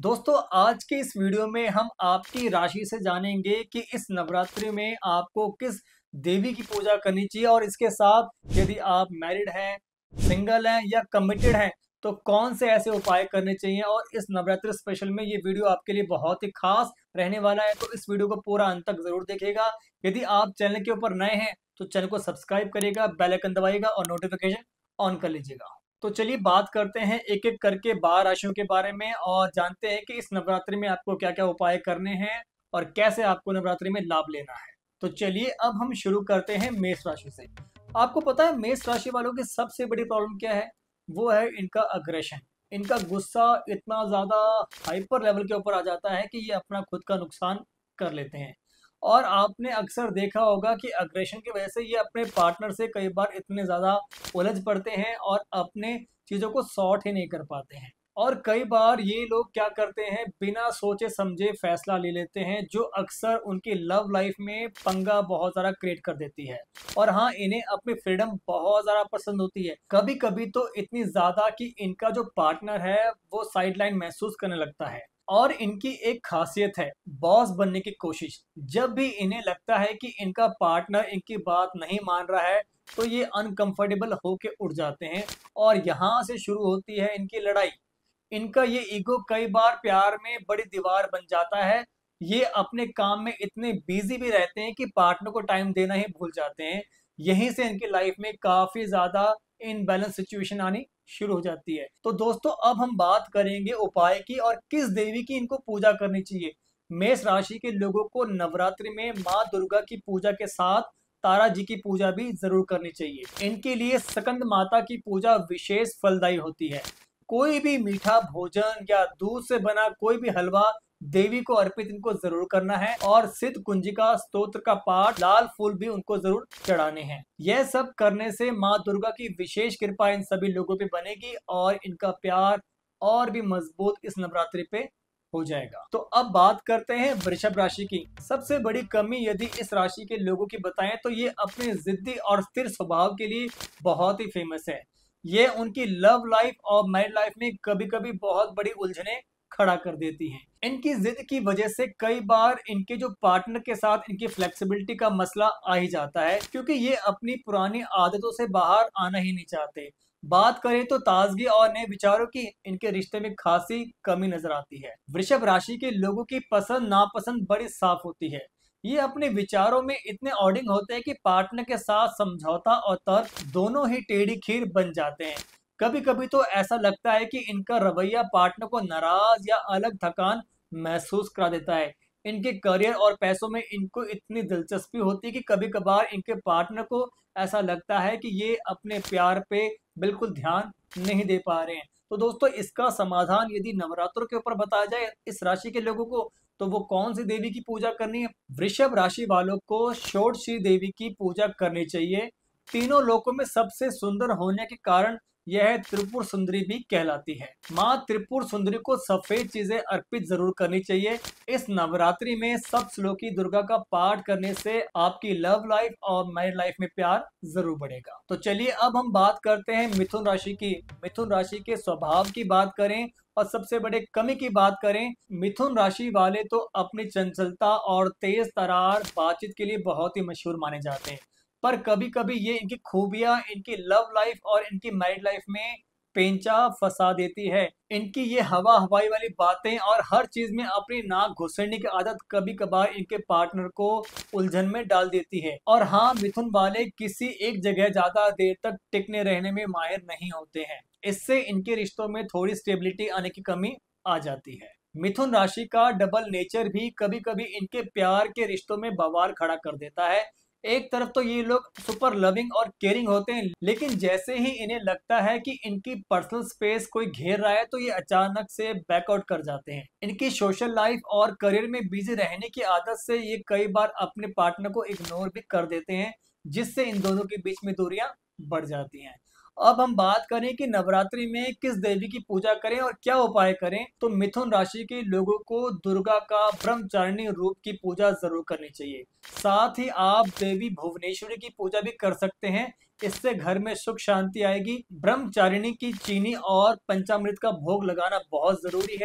दोस्तों आज के इस वीडियो में हम आपकी राशि से जानेंगे कि इस नवरात्रि में आपको किस देवी की पूजा करनी चाहिए और इसके साथ यदि आप मैरिड हैं, सिंगल हैं या कमिटेड हैं तो कौन से ऐसे उपाय करने चाहिए। और इस नवरात्रि स्पेशल में ये वीडियो आपके लिए बहुत ही खास रहने वाला है, तो इस वीडियो को पूरा अंत तक जरूर देखिएगा। यदि आप चैनल के ऊपर नए हैं तो चैनल को सब्सक्राइब करिएगा, बेल आइकन दबाइएगा और नोटिफिकेशन ऑन कर लीजिएगा। तो चलिए बात करते हैं एक एक करके 12 राशियों के बारे में और जानते हैं कि इस नवरात्रि में आपको क्या क्या उपाय करने हैं और कैसे आपको नवरात्रि में लाभ लेना है। तो चलिए अब हम शुरू करते हैं मेष राशि से। आपको पता है मेष राशि वालों की सबसे बड़ी प्रॉब्लम क्या है? वो है इनका अग्रेशन। इनका गुस्सा इतना ज्यादा हाइपर लेवल के ऊपर आ जाता है कि ये अपना खुद का नुकसान कर लेते हैं। और आपने अक्सर देखा होगा कि अग्रेशन की वजह से ये अपने पार्टनर से कई बार इतने ज़्यादा उलझ पड़ते हैं और अपने चीज़ों को सॉर्ट ही नहीं कर पाते हैं। और कई बार ये लोग क्या करते हैं, बिना सोचे समझे फैसला ले लेते हैं, जो अक्सर उनकी लव लाइफ में पंगा बहुत ज़्यादा क्रिएट कर देती है। और हाँ, इन्हें अपनी फ्रीडम बहुत ज़्यादा पसंद होती है, कभी कभी तो इतनी ज़्यादा कि इनका जो पार्टनर है वो साइडलाइन महसूस करने लगता है। और इनकी एक खासियत है बॉस बनने की कोशिश। जब भी इन्हें लगता है कि इनका पार्टनर इनकी बात नहीं मान रहा है तो ये अनकंफर्टेबल होके उठ जाते हैं और यहाँ से शुरू होती है इनकी लड़ाई। इनका ये ईगो कई बार प्यार में बड़ी दीवार बन जाता है। ये अपने काम में इतने बिजी भी रहते हैं कि पार्टनर को टाइम देना ही भूल जाते हैं। यहीं से इनकी लाइफ में काफी ज्यादा इनबैलेंस सिचुएशन आनी शुरू हो जाती है। तो दोस्तों अब हम बात करेंगे उपाय की और किस देवी की इनको पूजा करनी चाहिए। मेष राशि के लोगों को नवरात्रि में माँ दुर्गा की पूजा के साथ तारा जी की पूजा भी जरूर करनी चाहिए। इनके लिए स्कंद माता की पूजा विशेष फलदायी होती है। कोई भी मीठा भोजन या दूध से बना कोई भी हलवा देवी को अर्पित इनको जरूर करना है और सिद्ध कुंजिका स्तोत्र का पाठ, लाल फूल भी उनको जरूर चढ़ाने हैं। यह सब करने से माँ दुर्गा की विशेष कृपा इन सभी लोगों पे बनेगी और इनका प्यार और भी मजबूत इस नवरात्रि पे हो जाएगा। तो अब बात करते हैं वृषभ राशि की। सबसे बड़ी कमी यदि इस राशि के लोगों की बताएं तो ये अपने जिद्दी और स्थिर स्वभाव के लिए बहुत ही फेमस है। ये उनकी लव लाइफ और मैरिड लाइफ में कभी कभी बहुत बड़ी उलझने खड़ा कर देती हैं। इनकी जिद की वजह से कई बार इनके जो पार्टनर के साथ इनकी फ्लेक्सिबिलिटी का मसला आ ही जाता है, क्योंकि ये अपनी पुरानी आदतों से बाहर आना ही नहीं चाहते। बात करें तो ताजगी और नए विचारों की इनके रिश्ते में खासी कमी नजर आती है। वृषभ राशि के लोगों की पसंद नापसंद बड़ी साफ होती है। ये अपने विचारों में इतने ऑर्डिंग होते हैं कि पार्टनर के साथ समझौता और तर्क दोनों ही टेढ़ी खीर बन जाते हैं। कभी कभी तो ऐसा लगता है कि इनका रवैया पार्टनर को नाराज या अलग थकान महसूस करा देता है। इनके करियर और पैसों में इनको इतनी दिलचस्पी होती है कि कभी कभार इनके पार्टनर को ऐसा लगता है कि ये अपने प्यार पे बिल्कुल ध्यान नहीं दे पा रहे हैं। तो दोस्तों इसका समाधान यदि नवरात्रों के ऊपर बताया जाए इस राशि के लोगों को, तो वो कौन सी देवी की पूजा करनी है? वृषभ राशि वालों को षोडशी देवी की पूजा करनी चाहिए। तीनों लोकों में सबसे सुंदर होने के कारण यह त्रिपुर सुंदरी भी कहलाती है। माँ त्रिपुर सुंदरी को सफेद चीजें अर्पित जरूर करनी चाहिए। इस नवरात्रि में सप्तश्लोकी दुर्गा का पाठ करने से आपकी लव लाइफ और मैरिड लाइफ में प्यार जरूर बढ़ेगा। तो चलिए अब हम बात करते हैं मिथुन राशि की। मिथुन राशि के स्वभाव की बात करें और सबसे बड़े कमी की बात करें, मिथुन राशि वाले तो अपनी चंचलता और तेज तरार बातचीत के लिए बहुत ही मशहूर माने जाते हैं। पर कभी कभी ये इनकी खूबियां इनकी लव लाइफ और इनकी मैरिड लाइफ में पेंचा फंसा देती है। इनकी ये हवा हवाई वाली बातें और हर चीज में अपनी नाक घुसेड़ने की आदत कभी कभार इनके पार्टनर को उलझन में डाल देती है। और हाँ, मिथुन वाले किसी एक जगह ज्यादा देर तक टिकने रहने में माहिर नहीं होते हैं। इससे इनके रिश्तों में थोड़ी स्टेबिलिटी आने की कमी आ जाती है। मिथुन राशि का डबल नेचर भी कभी कभी इनके प्यार के रिश्तों में बवाल खड़ा कर देता है। एक तरफ तो ये लोग सुपर लविंग और केयरिंग होते हैं, लेकिन जैसे ही इन्हें लगता है कि इनकी पर्सनल स्पेस कोई घेर रहा है तो ये अचानक से बैकआउट कर जाते हैं। इनकी सोशल लाइफ और करियर में बिजी रहने की आदत से ये कई बार अपने पार्टनर को इग्नोर भी कर देते हैं, जिससे इन दोनों के बीच में दूरियां बढ़ जाती हैं। अब हम बात करें कि नवरात्रि में किस देवी की पूजा करें और क्या उपाय करें, तो मिथुन राशि के लोगों को दुर्गा का ब्रह्मचारिणी रूप की पूजा जरूर करनी चाहिए। साथ ही आप देवी भुवनेश्वरी की पूजा भी कर सकते हैं। इससे घर में सुख शांति आएगी। ब्रह्मचारिणी की चीनी और पंचामृत का भोग लगाना बहुत जरूरी है।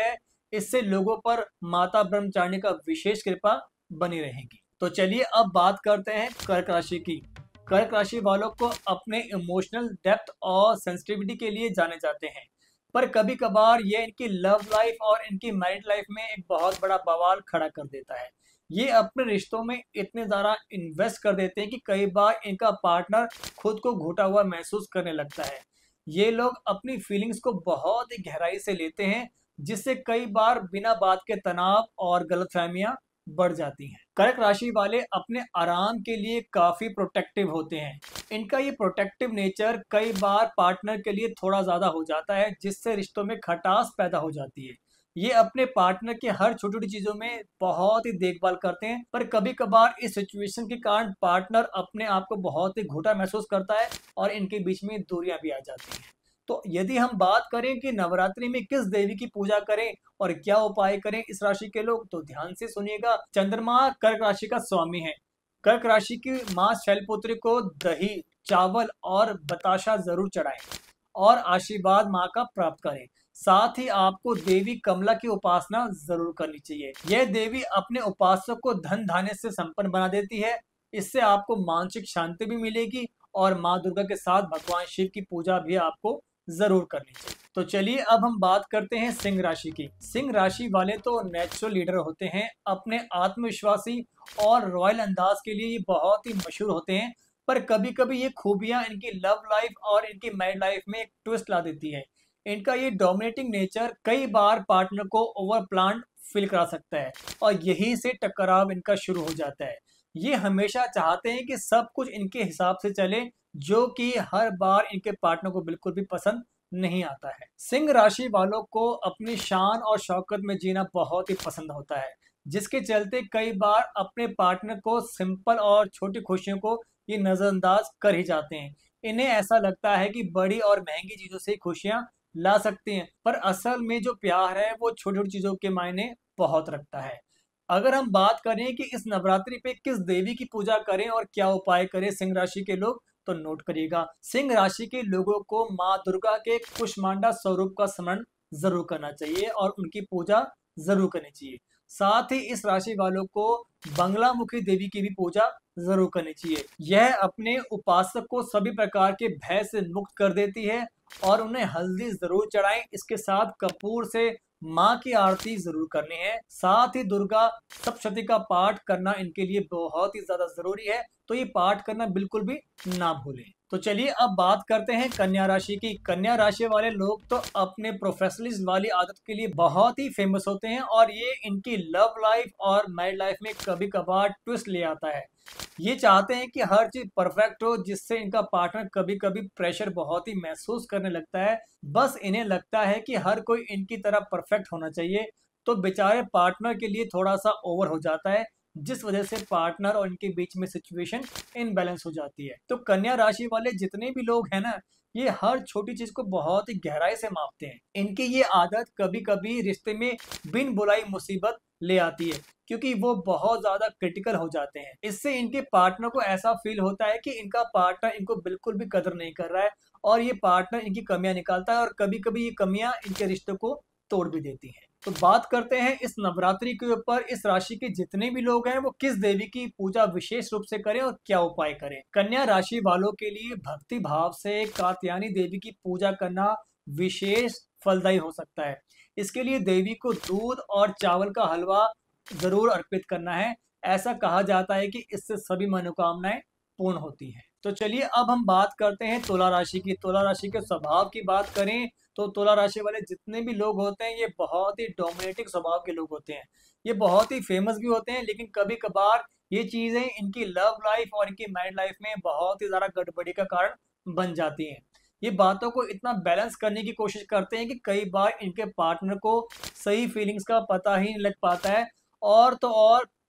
इससे लोगों पर माता ब्रह्मचारिणी का विशेष कृपा बनी रहेगी। तो चलिए अब बात करते हैं कर्क राशि की। कर्क राशि वालों को अपने इमोशनल डेप्थ और सेंसिटिविटी के लिए जाने जाते हैं, पर कभी कभार ये इनकी लव लाइफ और इनकी मैरिड लाइफ में एक बहुत बड़ा बवाल खड़ा कर देता है। ये अपने रिश्तों में इतने ज़्यादा इन्वेस्ट कर देते हैं कि कई बार इनका पार्टनर खुद को घुटा हुआ महसूस करने लगता है। ये लोग अपनी फीलिंग्स को बहुत ही गहराई से लेते हैं, जिससे कई बार बिना बात के तनाव और गलतफहमियां बढ़ जाती हैं। कर्क राशि वाले अपने आराम के लिए काफी प्रोटेक्टिव होते हैं। इनका ये प्रोटेक्टिव नेचर कई बार पार्टनर के लिए थोड़ा ज्यादा हो जाता है, जिससे रिश्तों में खटास पैदा हो जाती है। ये अपने पार्टनर के हर छोटी छोटी चीजों में बहुत ही देखभाल करते हैं, पर कभी कभार इस सिचुएशन के कारण पार्टनर अपने आप को बहुत ही घुटा महसूस करता है और इनके बीच में दूरियां भी आ जाती हैं। तो यदि हम बात करें कि नवरात्रि में किस देवी की पूजा करें और क्या उपाय करें इस राशि के लोग, तो ध्यान से सुनिएगा। चंद्रमा कर्क राशि का स्वामी है। कर्क राशि की मां शैलपुत्री को दही, चावल और बताशा जरूर चढ़ाएं और आशीर्वाद माँ का प्राप्त करें। साथ ही आपको देवी कमला की उपासना जरूर करनी चाहिए। यह देवी अपने उपासक को धन धान्य से संपन्न बना देती है। इससे आपको मानसिक शांति भी मिलेगी और माँ दुर्गा के साथ भगवान शिव की पूजा भी आपको जरूर करनी चाहिए। तो चलिए अब हम बात करते हैं सिंह राशि की। सिंह राशि वाले तो नेचुरल लीडर होते हैं। अपने आत्मविश्वासी और रॉयल अंदाज के लिए ये बहुत ही मशहूर होते हैं, पर कभी कभी ये खूबियां इनकी लव लाइफ और इनकी मैरिड लाइफ में एक ट्विस्ट ला देती है। इनका ये डोमिनेटिंग नेचर कई बार पार्टनर को ओवर प्लान फील करा सकता है और यही से टकराव इनका शुरू हो जाता है। ये हमेशा चाहते हैं कि सब कुछ इनके हिसाब से चले, जो कि हर बार इनके पार्टनर को बिल्कुल भी पसंद नहीं आता है। सिंह राशि वालों को अपनी शान और शौकत में जीना बहुत ही पसंद होता है, जिसके चलते कई बार अपने पार्टनर को सिंपल और छोटी खुशियों को ये नजरअंदाज कर ही जाते हैं। इन्हें ऐसा लगता है कि बड़ी और महंगी चीजों से खुशियां ला सकते हैं, पर असल में जो प्यार है वो छोटी छोटी चीजों के मायने बहुत रखता है। अगर हम बात करें कि इस नवरात्रि पे किस देवी की पूजा करें और क्या उपाय करें सिंह राशि के लोग, तो नोट करिएगा। सिंह राशि के लोगों को माँ दुर्गा के कुष्मांडा स्वरूप का स्मरण जरूर करना चाहिए और उनकी पूजा जरूर करनी चाहिए। साथ ही इस राशि वालों को बंगलामुखी देवी की भी पूजा जरूर करनी चाहिए। यह अपने उपासक को सभी प्रकार के भय से मुक्त कर देती है और उन्हें हल्दी जरूर चढ़ाएं। इसके साथ कपूर से माँ की आरती जरूर करनी है। साथ ही दुर्गा सप्तशती का पाठ करना इनके लिए बहुत ही ज्यादा जरूरी है, तो ये पाठ करना बिल्कुल भी ना भूलें। तो चलिए अब बात करते हैं कन्या राशि की। कन्या राशि वाले लोग तो अपने प्रोफेशनलिज्म वाली आदत के लिए बहुत ही फेमस होते हैं और ये इनकी लव लाइफ और मैरिड लाइफ में कभी कभार ट्विस्ट ले आता है। ये चाहते हैं कि हर चीज परफेक्ट हो, जिससे इनका पार्टनर कभी कभी प्रेशर बहुत ही महसूस करने लगता है। बस इन्हें लगता है कि हर कोई इनकी तरह परफेक्ट होना चाहिए, तो बेचारे पार्टनर के लिए थोड़ा सा ओवर हो जाता है, जिस वजह से पार्टनर और इनके बीच में सिचुएशन इनबैलेंस हो जाती है। तो कन्या राशि वाले जितने भी लोग हैं ना, ये हर छोटी चीज को बहुत ही गहराई से मापते हैं। इनकी ये आदत कभी कभी रिश्ते में बिन बुलाई मुसीबत ले आती है, क्योंकि वो बहुत ज्यादा क्रिटिकल हो जाते हैं। इससे इनके पार्टनर को ऐसा फील होता है कि इनका पार्टनर इनको बिल्कुल भी कदर नहीं कर रहा है और ये पार्टनर इनकी कमियां निकालता है और कभी कभी ये कमियां इनके रिश्ते को तोड़ भी देती हैं। तो बात करते हैं इस नवरात्रि के ऊपर इस राशि के जितने भी लोग हैं वो किस देवी की पूजा विशेष रूप से करें और क्या उपाय करें। कन्या राशि वालों के लिए भक्ति भाव से कात्यायनी देवी की पूजा करना विशेष फलदायी हो सकता है। इसके लिए देवी को दूध और चावल का हलवा जरूर अर्पित करना है। ऐसा कहा जाता है कि इससे सभी मनोकामनाएं पूर्ण होती हैं। तो चलिए अब हम बात करते हैं तुला राशि की। तुला राशि के स्वभाव की बात करें तो तुला राशि वाले जितने भी लोग होते हैं ये बहुत ही डोमिनेटिंग स्वभाव के लोग होते हैं। ये बहुत ही फेमस भी होते हैं, लेकिन कभी कभार ये चीजें इनकी लव लाइफ और इनकी मैरिड लाइफ में बहुत ही ज्यादा गड़बड़ी का कारण बन जाती हैं। ये बातों को इतना बैलेंस करने की कोशिश करते हैं कि कई बार इनके पार्टनर को सही फीलिंग्स का पता ही नहीं लग पाता है और तो और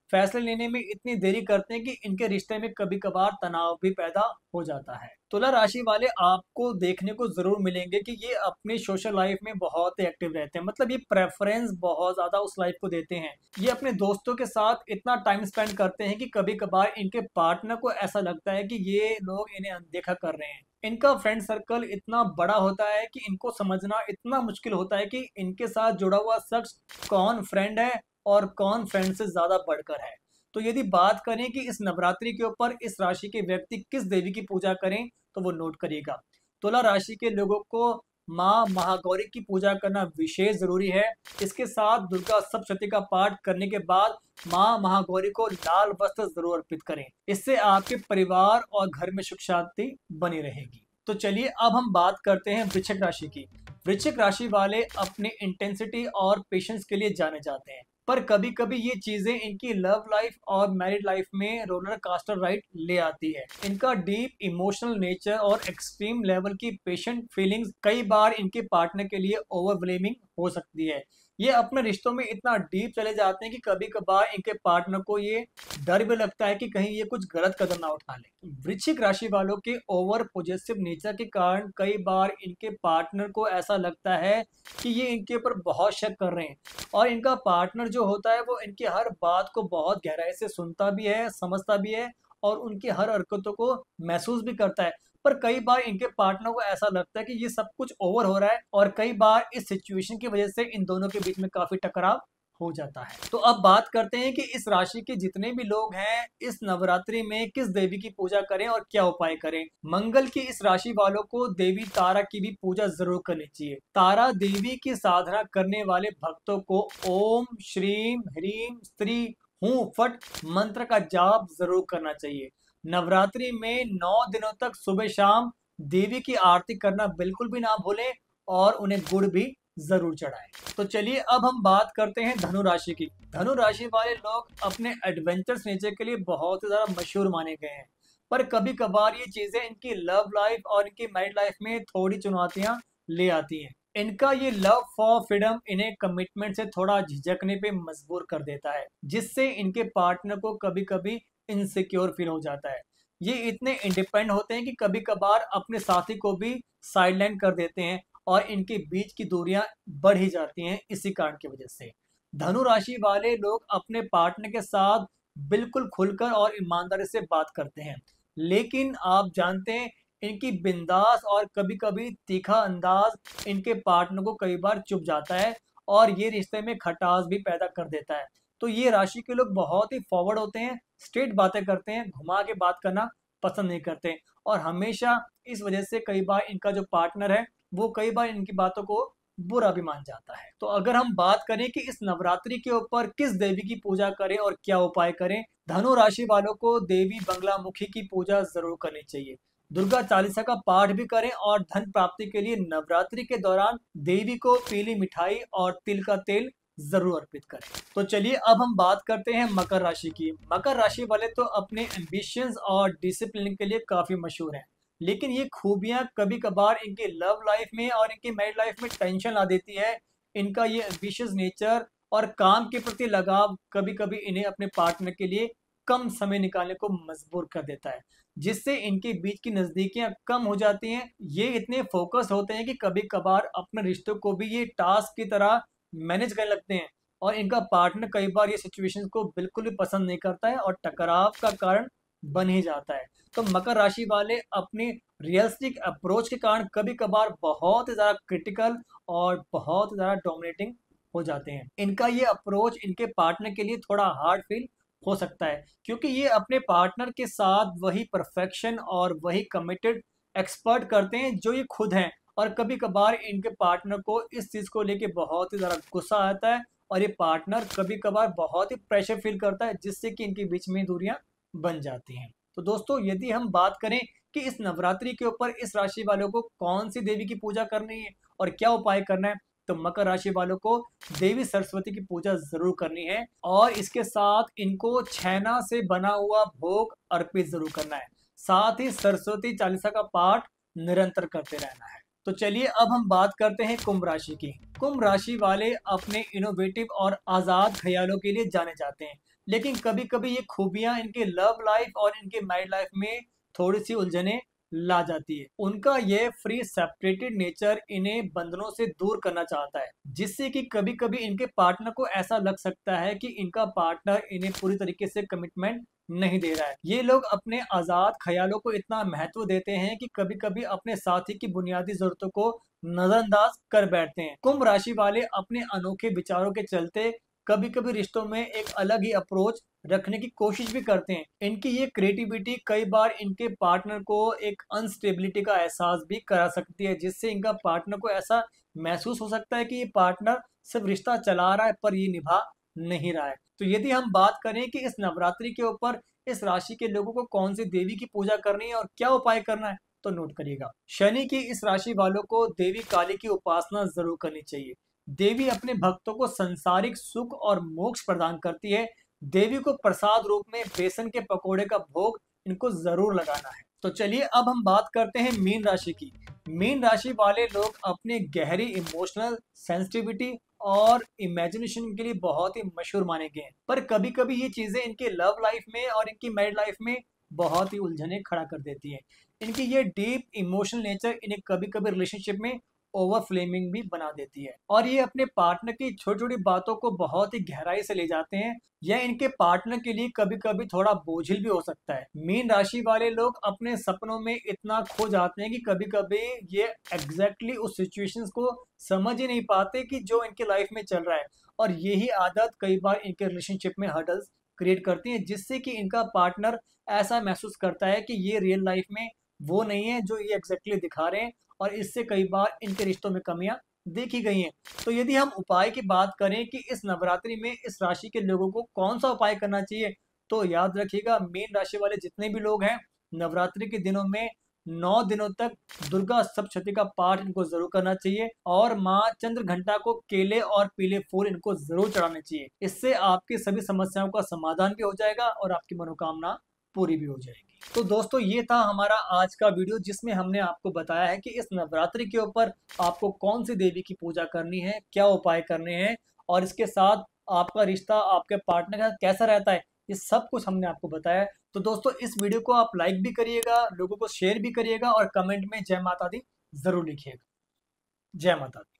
फैसले लेने में इतनी देरी करते हैं कि इनके रिश्ते में कभी कभार तनाव भी पैदा हो जाता है। तुला राशि वाले आपको देखने को जरूर मिलेंगे कि ये अपनी सोशल लाइफ में बहुत एक्टिव रहते हैं, मतलब ये प्रेफरेंस बहुत ज्यादा उस लाइफ को देते हैं। ये अपने दोस्तों के साथ इतना टाइम स्पेंड करते हैं कि कभी कभार इनके पार्टनर को ऐसा लगता है कि ये लोग इन्हें अनदेखा कर रहे हैं। इनका फ्रेंड सर्कल इतना बड़ा होता है कि इनको समझना इतना मुश्किल होता है कि इनके साथ जुड़ा हुआ शख्स कौन फ्रेंड है और कौन फ्रेंड से ज्यादा बढ़कर है। तो यदि बात करें कि इस नवरात्रि के ऊपर इस राशि के व्यक्ति किस देवी की पूजा करें, तो वो नोट करिएगा। तुला राशि के लोगों को माँ महागौरी की पूजा करना विशेष जरूरी है। इसके साथ दुर्गा सप्तशती का पाठ करने के बाद माँ महागौरी को लाल वस्त्र जरूर अर्पित करें। इससे आपके परिवार और घर में सुख शांति बनी रहेगी। तो चलिए अब हम बात करते हैं वृश्चिक राशि की। वृश्चिक राशि वाले अपनी इंटेंसिटी और पेशेंस के लिए जाने जाते हैं, पर कभी कभी ये चीजें इनकी लव लाइफ और मैरिड लाइफ में रोलर कास्टर राइड ले आती है। इनका डीप इमोशनल नेचर और एक्सट्रीम लेवल की पेशेंट फीलिंग्स कई बार इनके पार्टनर के लिए ओवरवेलमिंग हो सकती है। ये अपने रिश्तों में इतना डीप चले जाते हैं कि कभी कभार इनके पार्टनर को ये डर भी लगता है कि कहीं ये कुछ गलत कदम ना उठा ले। वृश्चिक राशि वालों के ओवर पॉजिटिव नेचर के कारण कई बार इनके पार्टनर को ऐसा लगता है कि ये इनके ऊपर बहुत शक कर रहे हैं, और इनका पार्टनर जो होता है वो इनकी हर बात को बहुत गहराई से सुनता भी है, समझता भी है और उनकी हर हरकतों को महसूस भी करता है। पर कई बार इनके पार्टनर को ऐसा लगता है कि ये सब कुछ ओवर हो रहा है, और कई बार इस सिचुएशन की वजह से इन दोनों के बीच में काफी टकराव हो जाता है। तो अब बात करते हैं कि इस राशि के जितने भी लोग हैं इस नवरात्रि में किस देवी की पूजा करें और क्या उपाय करें। मंगल की इस राशि वालों को देवी तारा की भी पूजा जरूर करनी चाहिए। तारा देवी की साधना करने वाले भक्तों को ओम श्रीम ह्रीम स्त्री हूं फट मंत्र का जाप जरूर करना चाहिए। नवरात्रि में 9 दिनों तक सुबह शाम देवी की आरती करना बिल्कुल भी ना भूलें और उन्हें गुड़ भी जरूर चढ़ाएं। तो चलिए अब हम बात करते हैं धनु राशि की। धनु राशि वाले लोग अपने एडवेंचर्स नेचर के लिए बहुत ही ज्यादा मशहूर माने गए हैं, पर कभी कभार ये चीजें इनकी लव लाइफ और इनकी मैरिड लाइफ में थोड़ी चुनौतियां ले आती हैं। इनका ये लव फॉर फ्रीडम इन्हें कमिटमेंट से थोड़ा झिझकने पे मजबूर कर देता है, जिससे इनके पार्टनर को कभी कभी इनसिक्योर फील हो जाता है। ये इतने इंडिपेंडेंट होते हैं कि कभी कभार अपने साथी को भी साइडलाइन कर देते हैं और इनके बीच की दूरियां बढ़ ही जाती हैं इसी कारण की वजह से। धनु राशि वाले लोग अपने पार्टनर के साथ बिल्कुल खुलकर और ईमानदारी से बात करते हैं, लेकिन आप जानते हैं इनकी बिंदास और कभी कभी तीखा अंदाज इनके पार्टनर को कई बार चुभ जाता है और ये रिश्ते में खटास भी पैदा कर देता है। तो ये राशि के लोग बहुत ही फॉरवर्ड होते हैं, स्ट्रेट बातें करते हैं, घुमा के बात करना पसंद नहीं करते, और हमेशा इस वजह से कई बार इनका जो पार्टनर है वो कई बार इनकी बातों को बुरा भी मान जाता है। तो अगर हम बात करें कि इस नवरात्रि के ऊपर किस देवी की पूजा करें और क्या उपाय करें, धनु राशि वालों को देवी बंगलामुखी की पूजा जरूर करनी चाहिए। दुर्गा चालीसा का पाठ भी करें और धन प्राप्ति के लिए नवरात्रि के दौरान देवी को पीली मिठाई और तिल का तेल जरूर अर्पित करें। तो चलिए अब हम बात करते हैं मकर राशि की। मकर राशि वाले तो अपने एम्बिशंस और डिसिप्लिन के लिए काफी मशहूर हैं, लेकिन ये खूबियां कभी कभार इनकी लव लाइफ में और इनकी मैरिड लाइफ में टेंशन ला देती है। इनका ये एम्बिशियस नेचर और काम के प्रति लगाव कभी कभी इन्हें अपने पार्टनर के लिए कम समय निकालने को मजबूर कर देता है, जिससे इनके बीच की नजदीकियां कम हो जाती हैं। ये इतने फोकस होते हैं कि कभी कभार अपने रिश्तों को भी ये टास्क की तरह मैनेज करने लगते हैं, और इनका पार्टनर कई बार ये सिचुएशंस को बिल्कुल भी पसंद नहीं करता है और टकराव का कारण बन ही जाता है। तो मकर राशि वाले अपनी रियलिस्टिक अप्रोच के कारण कभी कभार बहुत ही ज्यादा क्रिटिकल और बहुत ज्यादा डोमिनेटिंग हो जाते हैं। इनका ये अप्रोच इनके पार्टनर के लिए थोड़ा हार्ड फील हो सकता है, क्योंकि ये अपने पार्टनर के साथ वही परफेक्शन और वही कमिटेड एक्सपर्ट करते हैं जो ये खुद हैं, और कभी कभार इनके पार्टनर को इस चीज को लेके बहुत ही ज्यादा गुस्सा आता है, और ये पार्टनर कभी कभार बहुत ही प्रेशर फील करता है, जिससे कि इनके बीच में दूरियां बन जाती हैं। तो दोस्तों यदि हम बात करें कि इस नवरात्रि के ऊपर इस राशि वालों को कौन सी देवी की पूजा करनी है और क्या उपाय करना है, तो मकर राशि वालों को देवी सरस्वती की पूजा जरूर करनी है, और इसके साथ इनको छैना से बना हुआ भोग अर्पित जरूर करना है। साथ ही सरस्वती चालीसा का पाठ निरंतर करते रहना है। तो चलिए अब हम बात करते हैं कुंभ राशि की। कुंभ राशि वाले अपने इनोवेटिव और आजाद ख्यालों के लिए जाने जाते हैं, लेकिन कभी कभी ये खूबियां इनके लव लाइफ और इनके मैरिड लाइफ में थोड़ी सी उलझने ला जाती है। उनका ये फ्री सेपरेटेड नेचर इन्हें बंधनों से दूर करना चाहता है, जिससे कि कभी कभी इनके पार्टनर को ऐसा लग सकता है कि इनका पार्टनर इन्हें पूरी तरीके से कमिटमेंट नहीं दे रहा है। ये लोग अपने आजाद ख्यालों को इतना महत्व देते हैं कि कभी कभी अपने साथी की बुनियादी जरूरतों को नजरअंदाज कर बैठते हैं। कुंभ राशि वाले अपने अनोखे विचारों के चलते कभी कभी रिश्तों में एक अलग ही अप्रोच रखने की कोशिश भी करते हैं। इनकी ये क्रिएटिविटी कई बार इनके पार्टनर को एक अनस्टेबिलिटी का एहसास भी करा सकती है, जिससे इनका पार्टनर को ऐसा महसूस हो सकता है कि ये पार्टनर सिर्फ रिश्ता चला रहा है पर ये निभा नहीं रहा है। तो यदि हम बात करें कि इस नवरात्रि के ऊपर इस राशि के लोगों को कौन सी देवी की पूजा करनी है और क्या उपाय करना है, तो नोट करिएगा। शनि की इस राशि वालों को देवी काली की उपासना जरूर करनी चाहिए। देवी अपने भक्तों को सांसारिक सुख और मोक्ष प्रदान करती है। देवी को प्रसाद रूप में बेसन के पकोड़े का भोग इनको जरूर लगाना है। तो चलिए अब हम बात करते हैं मीन राशि की। मीन राशि वाले लोग अपने गहरी इमोशनल सेंसिटिविटी और इमेजिनेशन के लिए बहुत ही मशहूर माने गए हैं, पर कभी कभी ये चीजें इनके लव लाइफ में और इनकी मैरिड लाइफ में बहुत ही उलझने खड़ा कर देती हैं। इनकी ये डीप इमोशनल नेचर इन्हें कभी कभी रिलेशनशिप में ओवर फ्लेमिंग भी बना देती है, और ये अपने पार्टनर की छोटी छोटी बातों को बहुत ही गहराई से ले जाते हैं। यह इनके पार्टनर के लिए कभी कभी थोड़ा बोझिल भी हो सकता है। मीन राशि वाले लोग अपने सपनों में इतना खो जाते हैं कि कभी कभी ये एग्जैक्टली उस सिचुएशंस को समझ ही नहीं पाते कि जो इनके लाइफ में चल रहा है, और यही आदत कई बार इनके रिलेशनशिप में हर्डल्स क्रिएट करती है, जिससे कि इनका पार्टनर ऐसा महसूस करता है कि ये रियल लाइफ में वो नहीं है जो ये एग्जैक्टली दिखा रहे हैं, और इससे कई बार इनके रिश्तों में कमियां देखी गई हैं। तो यदि हम उपाय की बात करें कि इस नवरात्रि में इस राशि के लोगों को कौन सा उपाय करना चाहिए, तो याद रखिएगा मीन राशि वाले जितने भी लोग हैं, नवरात्रि के दिनों में 9 दिनों तक दुर्गा सप्तशती का पाठ इनको जरूर करना चाहिए, और माँ चंद्र घंटा को केले और पीले फूल इनको जरूर चढ़ाने चाहिए। इससे आपकी सभी समस्याओं का समाधान भी हो जाएगा और आपकी मनोकामना पूरी भी हो जाएगी। तो दोस्तों ये था हमारा आज का वीडियो, जिसमें हमने आपको बताया है कि इस नवरात्रि के ऊपर आपको कौन सी देवी की पूजा करनी है, क्या उपाय करने हैं, और इसके साथ आपका रिश्ता आपके पार्टनर के साथ कैसा रहता है, ये सब कुछ हमने आपको बताया है। तो दोस्तों इस वीडियो को आप लाइक भी करिएगा, लोगों को शेयर भी करिएगा, और कमेंट में जय माता दी जरूर लिखिएगा। जय माता दी।